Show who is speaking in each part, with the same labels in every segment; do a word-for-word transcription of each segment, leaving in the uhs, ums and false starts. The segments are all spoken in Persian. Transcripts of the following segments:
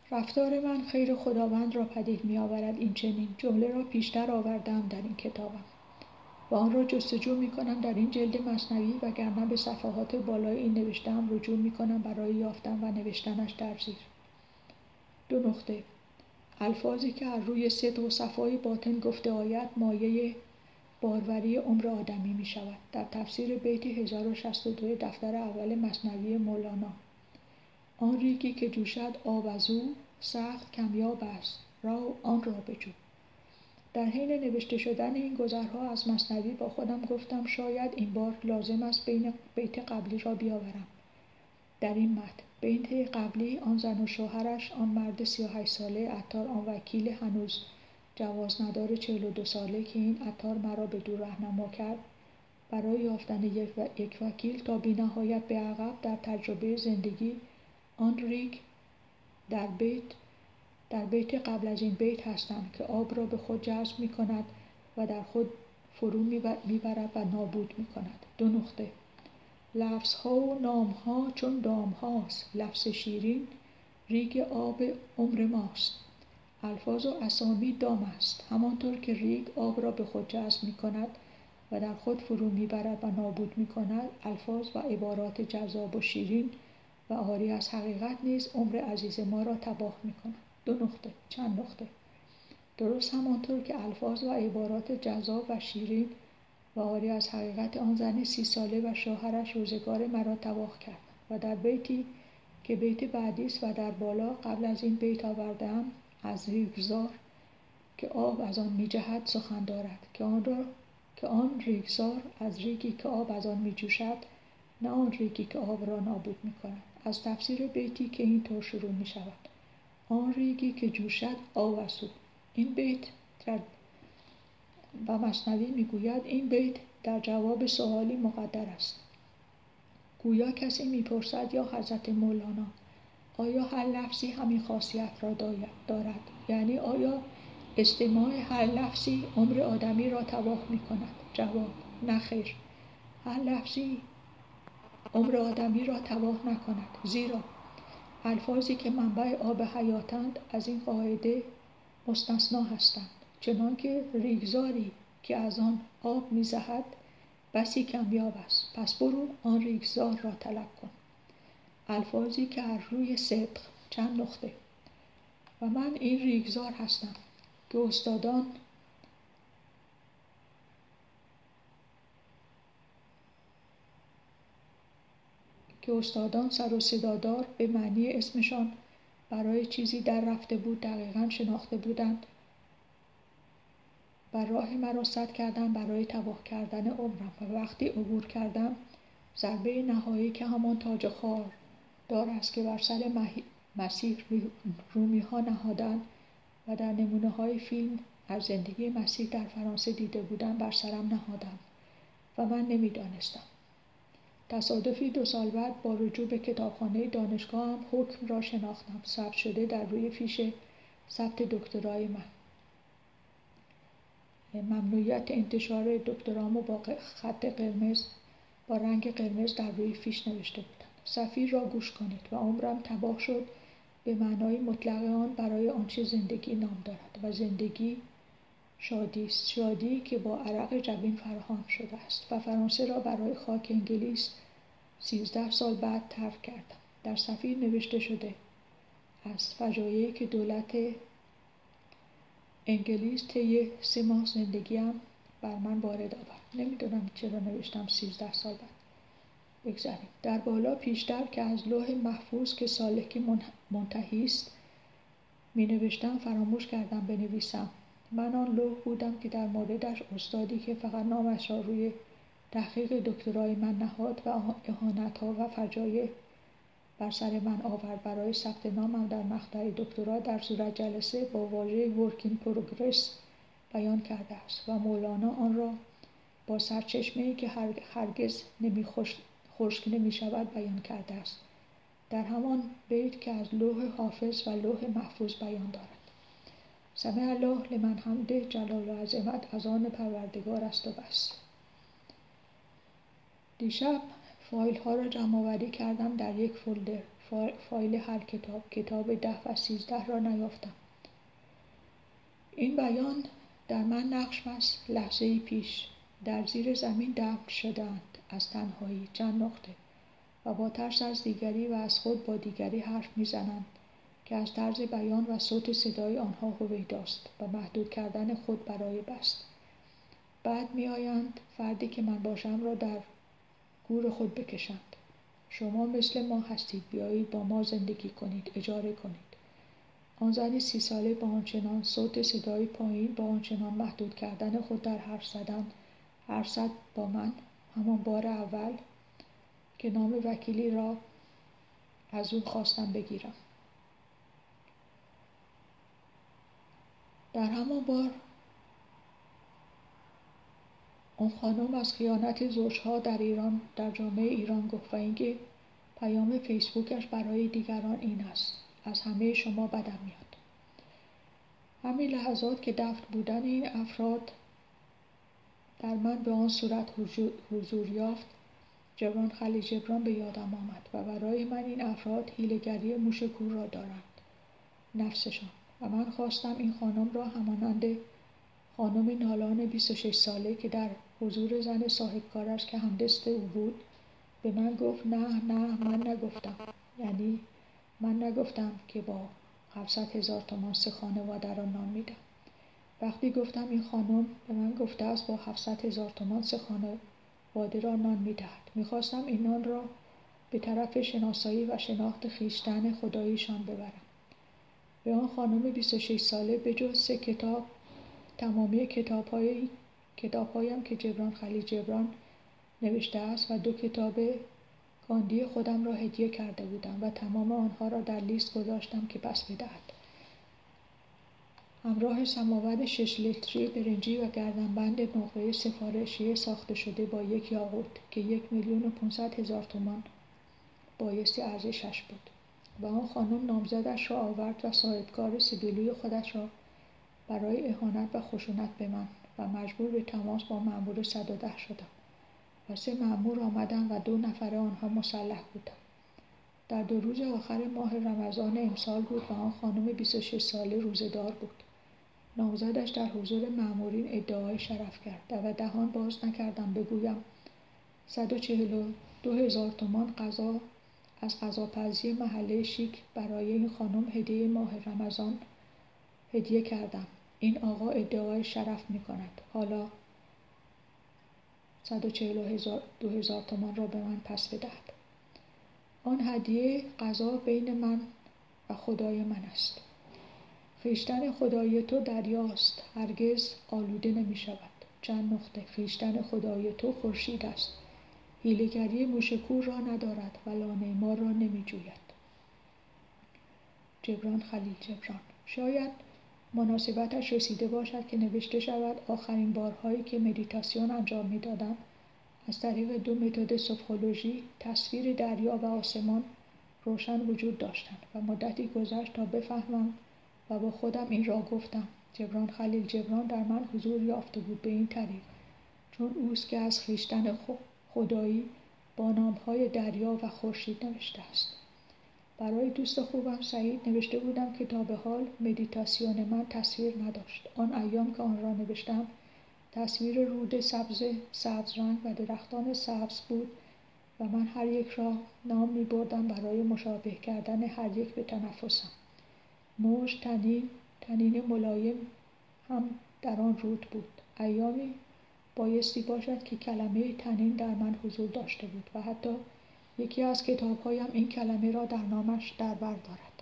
Speaker 1: رفتار من خیر خداوند را پدید می آورد. این چنین جمله را پیشتر آوردم در این کتابم و آن را جستجو می کنم در این جلد مثنوی، وگرنه به صفحات بالای این نوشته‌ام رجوع می کنم برای یافتن و نوشتنش در زیر. دو نقطه. الفاظی که از روی صدق و صفای باطن گفته آید مایه باروری عمر آدمی می شود. در تفسیر بیت هزار و شصت و دو دفتر اول مثنوی مولانا: آن ریگی که جوشد آب از او، سخت کمیاب است، رو آن را بجو. در حین نوشته شدن این گذرها از مثنوی با خودم گفتم شاید این بار لازم است بین بیت قبلی را بیاورم. در این متن بیت قبلی آن زن و شوهرش، آن مرد سی و هشت ساله عطار، آن وکیل هنوز جواز ندار چهل و دو ساله که این عطار مرا به دور راهنما کرد برای یافتن یک, و... یک وکیل تا بی نهایت به عقب در تجربه زندگی، آن ریگ در بیت در بیت قبل از این بیت هستند که آب را به خود جذب می کند و در خود فرو می برد و نابود می کند. دو نقطه. لفظ ها و نام ها چون دام هاست، لفظ شیرین ریگ آب عمر ماست. الفاظ و اسامی دام است، همانطور که ریگ آب را به خود جذب می کند و در خود فرو می برد و نابود می کند. الفاظ و عبارات جذاب و شیرین و عاری از حقیقت نیز عمر عزیز ما را تباه می کند. دو نقطه. چند نقطه. درست همانطور که الفاظ و عبارات جذاب و شیرین و عاری از حقیقت آن زن سی ساله و شوهرش روزگار مرا تباه کرد و در بیتی که بیت بعدی است و در بالا قبل از این بیت آوردم، از ریگزار که آب از آن می جهد سخن دارد که آن را که آن ریگزار از ریگی که آب از آن می جوشد، نه آن ریگی که آب را نابود می کند. از تفسیر بیتی که این طور شروع می شود: آن ریگی که جوشد آب از او. این بیت در و مثنوی می گوید این بیت در جواب سوالی مقدر است. گویا کسی می پرسد یا حضرت مولانا آیا هر لفظی همین خاصیت را دارد؟ یعنی آیا استماع هر لفظی عمر آدمی را تباه می کند؟ جواب: نه خیر، هر لفظی عمر آدمی را تباه نکند، زیرا الفاظی که منبع آب حیاتند از این قاعده مستثنا هستند. چنانکه ریگزاری که از آن آب می‌زهد بسی کمیاب است، پس برو آن ریگزار را طلب کن. الفاظی که از روی صدق. چند نقطه. و من این ریگزار هستم که استادان که استادان سر و صدادار به معنی اسمشان برای چیزی در رفته بود دقیقاً شناخته بودند و راه مرا سد کردن برای تباه کردن عمرم و وقتی عبور کردم ضربه نهایی که همان تاج خار دار است که بر سر مسیح رومی ها نهادند و در نمونه های فیلم از زندگی مسیح در فرانسه دیده بودم بر سرم نهادند و من نمی دانستم. تصادفی دو سال بعد با رجوع به کتابخانه دانشگاهم حکم را شناختم. ثبت شده در روی فیش ثبت دکترای من. ممنوعیت انتشار دکترامو با خط قرمز با رنگ قرمز در روی فیش نوشته بودند. صفیر را گوش کنید و عمرم تباه شد به معنای مطلق آن برای آنچه زندگی نام دارد و زندگی شادی است، شادی که با عرق جبین فراهم شده است و فرانسه را برای خاک انگلیس سیزده سال بعد ترک کردم. در صفیر نوشته شده از فجایعی که دولت انگلیس طی سه ماه زندگیم بر من وارد آورد. نمیدونم چرا نوشتم سیزده سال بعد. بگذاریم. در بالا پیشتر که از لوح محفوظ که سالکی منتهی است می نوشتم فراموش کردم بنویسم. من آن لوح بودم که در موردش استادی که فقط نامش را روی تحقیق دکترای من نهاد و اهانت‌ها و فجایع بر سر من آورد برای ثبت نامم در مقطع دکترا در صورت جلسه با واژه ورکین پروگرس بیان کرده است و مولانا آن را با سرچشمه‌ای که هرگز نمی خشک نمی شود بیان کرده است در همان بیت که از لوح حافظ و لوح محفوظ بیان دارد. سمع الله لمن حمده، جلال و عظمت از آن پروردگار است و بس. دیشب فایل ها را جمع آوری کردم در یک فولدر. فایل هر کتاب کتاب ده و سیزده را نیافتم. این بیان در من نقش بست. لحظه‌ای پیش در زیر زمین دفن شدند از تنهایی چند نقطه و با ترس از دیگری و از خود با دیگری حرف میزنند که از طرز بیان و صوت صدای آنها هویداست و محدود کردن خود برای بست. بعد میآیند فردی که من باشم را در گور خود بکشند. شما مثل ما هستید، بیایید با ما زندگی کنید، اجاره کنید. آن زن سی ساله با آنچنان صوت صدای پایین، با آنچنان محدود کردن خود در حرف زدن حرف زد با من، همان بار اول که نام وکیلی را از او خواستم بگیرم. در همان بار اون خانم از خیانت زوجها در ایران در جامعه ایران گفت و اینکه پیام فیسبوکش برای دیگران این است: از همه شما بدم میاد. همین لحظات که دفن بودن این افراد در من به آن صورت حضور یافت، جبران خلیل جبران به یادم آمد و برای من این افراد حیله‌گری موشکور را دارند، نفسشان. و من خواستم این خانم را همانند خانم نالان بیست و شش ساله که در حضور زن صاحبکارش که همدست او بود به من گفت نه نه من نگفتم، یعنی من نگفتم که با هفتصد هزار تومان سه خانواده را نان میدم. وقتی گفتم این خانم به من گفته است با هفتصد هزار تومان سه خانواده را نان میدهد، میخواستم این نان را به طرف شناسایی و شناخت خویشتن خداییشان ببرم. به آن خانم بیست و شش ساله به جز سه کتاب، تمامی کتاب‌های کتاب‌هایم که جبران خلیل جبران نوشته است و دو کتاب گاندی خودم را هدیه کرده بودم و تمام آنها را در لیست گذاشتم که پس بدهد. همراه سماور شش لیتری برنجی و گردنبند نقره سفارشی ساخته شده با یک یاقوت که یک میلیون و پانصد هزار تومان بایستی ارزشش بود. و آن خانم نامزدش را آورد و صاحبکار سیبیلوی خودش را برای اهانت و خشونت به من و مجبور به تماس با مأمور صد و ده شدم و سه مأمور آمدند و دو نفر آنها مسلح بودند. در دو روز آخر ماه رمضان امسال بود و آن خانم بیست و شش ساله روزه‌دار بود. نامزدش در حضور مأمورین ادعای شرف کرد و دهان باز نکردم بگویم صد و چهل و دو هزار تومان غذا از غذاپزی محله شیک برای این خانم هدیه ماه رمضان هدیه کردم. این آقا ادعای شرف می کند. حالا صد و چهل و دو هزار تومان را به من پس بدهد. آن هدیه غذا بین من و خدای من است. خویشتن خدای تو دریاست، هرگز آلوده نمی شود. چند نقطه. خویشتن خدای تو خورشید است، حیله‌گری موشکور را ندارد و لانه ما را نمی جوید. جبران خلیل جبران. شاید مناسبتش رسیده باشد که نوشته شود آخرین بارهایی که مدیتاسیون انجام می دادم از طریق دو متد سوفولوژی تصویر دریا و آسمان روشن وجود داشتند و مدتی گذشت تا بفهمم و با خودم این را گفتم: جبران خلیل جبران در من حضور یافته بود به این طریق، چون اوست که از خویشتن خدایی با نامهای دریا و خورشید نوشته است. برای دوست خوبم سعید نوشته بودم که تا به حال مدیتاسیون من تصویر نداشت. آن ایام که آن را نوشتم تصویر رود سبز سبز رنگ و درختان سبز بود و من هر یک را نام می بردم برای مشابه کردن هر یک به تنفسم. موج، تنین، تنین ملایم هم در آن رود بود. ایامی بایستی باشد که کلمه تنین در من حضور داشته بود و حتی یکی از کتاب‌هایم این کلمه را در نامش در بر دارد.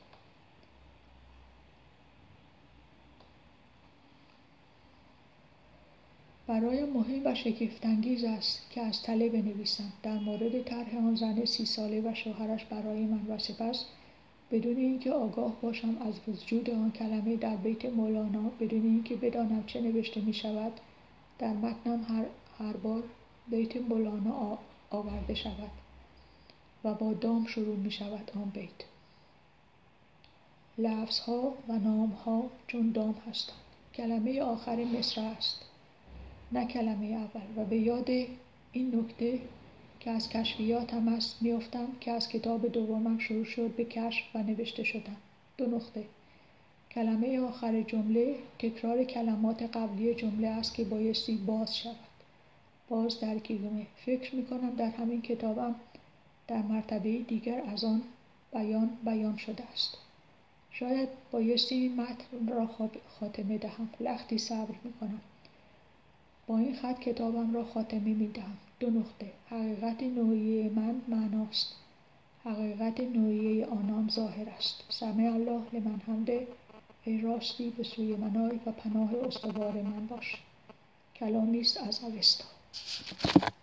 Speaker 1: برایم مهم و شگفت‌انگیز است که از تله بنویسم در مورد طرح آن زن سی ساله و شوهرش برای من و سپس بدون اینکه آگاه باشم از وجود آن کلمه در بیت مولانا، بدون اینکه بدانم چه نوشته می شود در متنم هر, هر بار بیت مولانا آورده شود و با دام شروع می شود آن بیت. لفظها و نامها چون دام هستند. کلمه آخر مصرع است، نه کلمه اول. و به یاد این نکته که از کشفیاتم است میافتم که از کتاب دومم شروع شد به کشف و نوشته شدن. دو نقطه. کلمه آخر جمله تکرار کلمات قبلی جمله است که بایستی باز شود. باز در گیلومه. فکر میکنم در همین کتابم در مرتبه دیگر از آن بیان بیان شده است. شاید بایستی متن را خاتمه دهم. لختی صبر میکنم. با این خط کتابم را خاتمه میدهم. دو نقطه. حقیقت نوعی من معناست. حقیقت نوعی آنان ظاهر است. سمع الله لمن حمده. ای راستی به سوی من آی و پناه استوار من باش. کلامی است از اوستا.